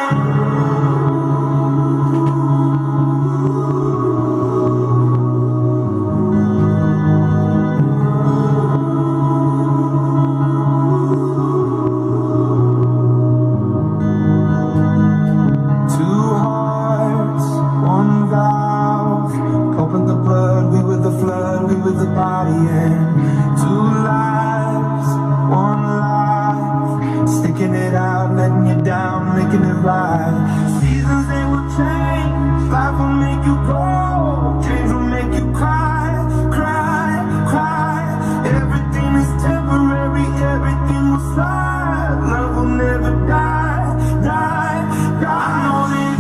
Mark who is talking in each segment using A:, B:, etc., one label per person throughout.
A: Making it right. Seasons, they will change. Life will make you grow. Dreams will make you cry, cry, cry. Everything is temporary, everything will slide. Love will never die, die, die. I know that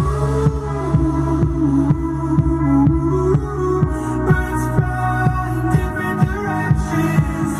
A: birds fly in different directions.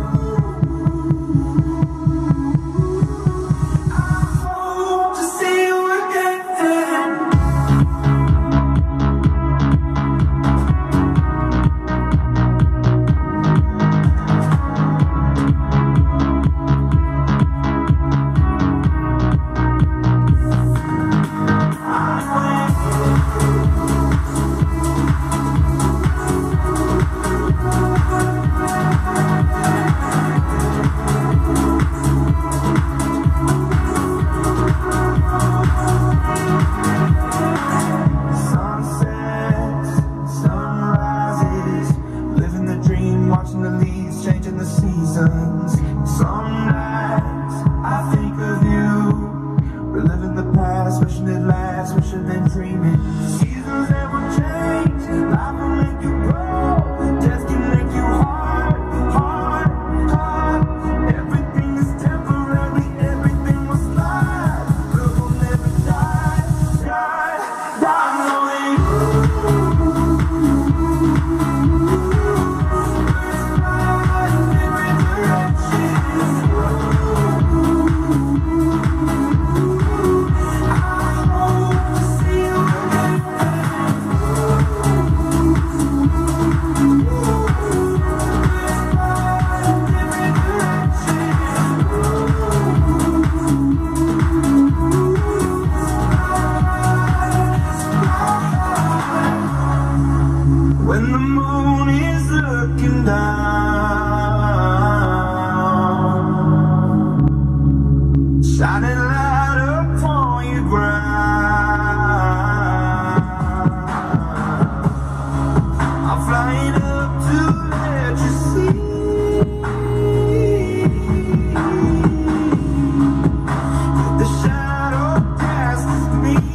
A: Watching the leaves changing the seasons. Some nights I think of you, reliving the past, wishing it lasts, wishing and dreaming. Seasons that will change, life will make you grow, death can make you hard, hard, hard. Everything is temporary, everything will slide. Love will never die, die, die. I know when the moon is looking down, shining light upon your ground, I'm flying up to let you see that the shadow casts me.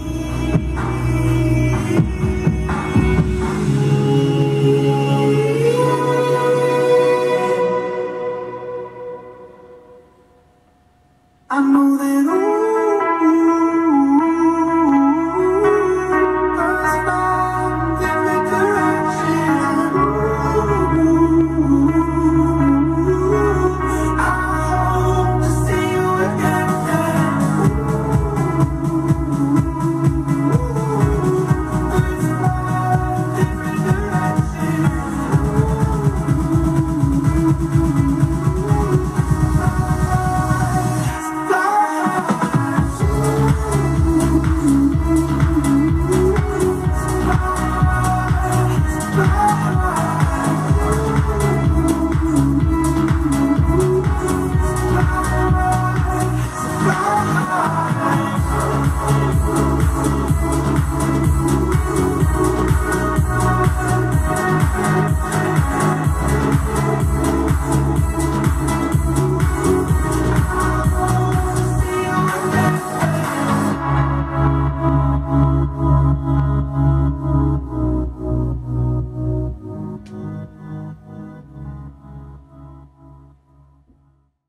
A: I know that